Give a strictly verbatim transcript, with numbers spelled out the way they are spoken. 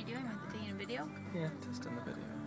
doing with it? Taking a video? Yeah, testing the video.